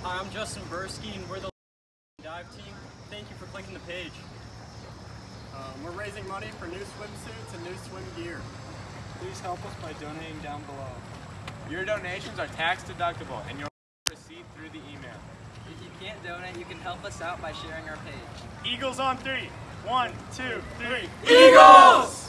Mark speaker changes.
Speaker 1: Hi, I'm Justin Bursky, and we're the dive team. Thank you for clicking the page.
Speaker 2: We're raising money for new swimsuits and new swim gear.
Speaker 3: Please help us by donating down below.
Speaker 4: Your donations are tax deductible and you'll receive through the email.
Speaker 5: If you can't donate, you can help us out by sharing our page.
Speaker 4: Eagles on 3. 1, 2, 3.
Speaker 2: Eagles!